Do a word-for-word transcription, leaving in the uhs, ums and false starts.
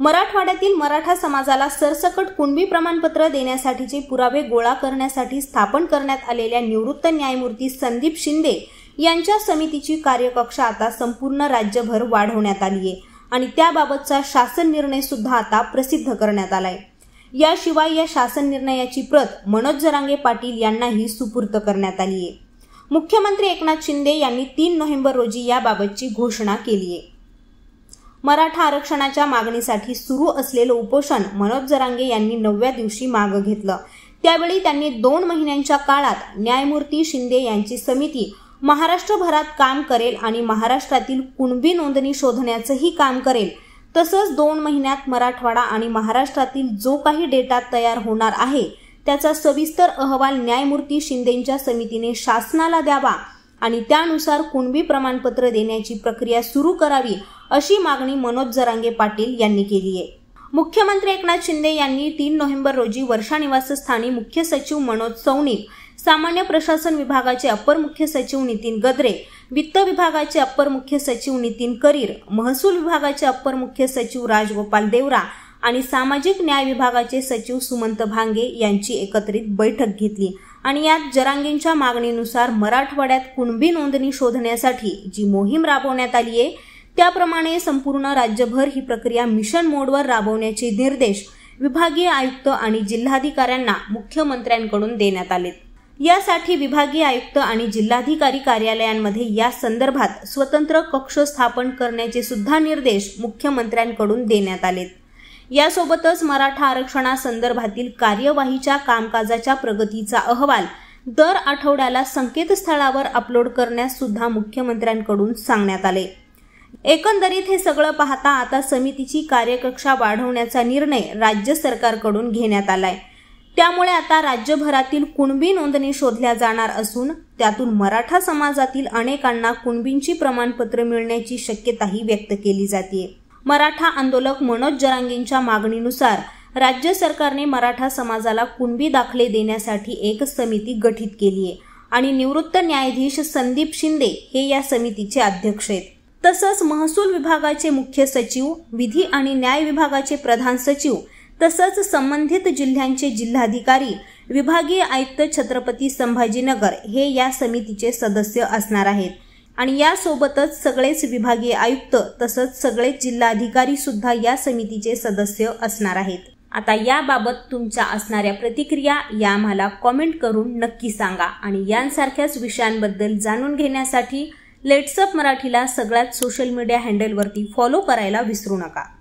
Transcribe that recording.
मराठवाड्यातील मराठा समाजाला सरसकट कुणबी प्रमाणपत्र देण्यासाठीचे पुरावे गोळा करण्यासाठी स्थापन करण्यात आलेल्या निवृत्त न्यायमूर्ती संदीप शिंदे यांच्या समितीची कार्यकक्षा आता संपूर्ण राज्यभर वाढवण्यात आली आहे आणि त्याबाबतचा शासन निर्णय सुद्धा आता प्रसिद्ध करण्यात आलाय। याशिवाय या शासन निर्णयाची प्रत मनोज जरांगे पाटील यांनाही सुपूर्द करण्यात आली आहे। मुख्यमंत्री एकनाथ शिंदे यांनी तीन नोव्हेंबर रोजी याबाबतची घोषणा केली आहे। मराठा आरक्षणाच्या मागणीसाठी सुरू असलेलं उपोषण मनोज जरांगे यांनी नवव्या दिवशी मागे घेतलं। त्यावेळी त्यांनी दोन महिन्यांच्या काळात न्यायमूर्ती शिंदे यांची समिती महाराष्ट्रभरात काम करेल आणि महाराष्ट्रातील कुणबी नोंदणी शोधण्याचंही काम करेल। तसंच दोन महिन्यात मराठवाडा आणि महाराष्ट्रातील जो काही डेटा तयार होणार आहे त्याचा सविस्तर अहवाल न्यायमूर्ती शिंदेंच्या समितीने शासनाला द्यावा आणि त्यानुसार कुणबी प्रमाणपत्र देण्याची प्रक्रिया सुरू करावी अशी मागणी मनोज जरांगे पाटील यांनी केली आहे। मुख्यमंत्री एकनाथ शिंदे यांनी तीन नोव्हेंबर रोजी वर्षा निवासस्थानी मुख्य सचिव मनोज सौनिक, सामान्य प्रशासन विभागाचे अपर मुख्य सचिव नितीन गद्रे, वित्त विभागाचे अपर मुख्य सचिव नितीन करीर, महसूल विभागाचे अपर मुख्य सचिव राजगोपाल देवरा आणि सामाजिक न्याय विभागाचे सचिव सुमंत भांगे यांची एकत्रित बैठक घेतली आणि यात जरांगेंच्या मागणीनुसार मराठवाड्यात कुणबी नोंदणी शोधण्यासाठी जी मोहीम राबवण्यात आली आहे त्याप्रमाणे संपूर्ण राज्यभर ही प्रक्रिया मिशन मोडवर राबवण्याचे निर्देश विभागीय आयुक्त आणि जिल्हाधिकाऱ्यांना मुख्यमंत्र्यांकडून देण्यात आले। यासाठी विभागीय आयुक्त आणि जिल्हाधिकारी कार्यालयांमध्ये या संदर्भात स्वतंत्र कक्ष स्थापन करण्याचे सुद्धा निर्देश मुख्यमंत्र्यांकडून देण्यात आलेत। यासोबतच मराठा आरक्षणासंदर्भातील कार्यवाहीच्या कामकाजाच्या प्रगतीचा अहवाल दर आठवड्याला संकेतस्थळावर अपलोड करण्यास सुद्धा मुख्यमंत्र्यांकडून सांगण्यात आले। एकंदरीत हे सगळं पाहता आता समितीची कार्यकक्षा वाढवण्याचा निर्णय राज्य सरकारकडून घेण्यात आलाय। त्यामुळे आता राज्यभरातील कुणबी नोंदणी शोधल्या जाणार असून त्यातून मराठा समाजातील अनेकांना कुणबींची प्रमाणपत्र मिळण्याची शक्यताही व्यक्त केली जाते। मराठा आंदोलक मनोज जरांगेंच्या मागणीनुसार राज्य सरकारने मराठा समाजाला कुणबी दाखले देण्यासाठी एक समिती गठीत केली आहे आणि निवृत्त न्यायाधीश संदीप शिंदे हे या समितीचे अध्यक्ष आहेत। तसंच महसूल विभागाचे मुख्य सचिव, विधी आणि न्याय विभागाचे प्रधान सचिव तसंच संबंधित जिल्ह्यांचे जिल्हाधिकारी, विभागीय आयुक्त छत्रपती संभाजीनगर हे या समितीचे सदस्य असणार आहेत आणि यासोबतच सगळेच विभागीय आयुक्त तसंच सगळेच जिल्हाधिकारी सुद्धा या समितीचे सदस्य असणार आहेत। आता याबाबत तुमच्या असणाऱ्या प्रतिक्रिया या आम्हाला कॉमेंट करून नक्की सांगा आणि यांसारख्याच विषयांबद्दल जाणून घेण्यासाठी लेट्सअप मराठीला सगळ्यात सोशल मीडिया हँडलवरती फॉलो करायला विसरू नका।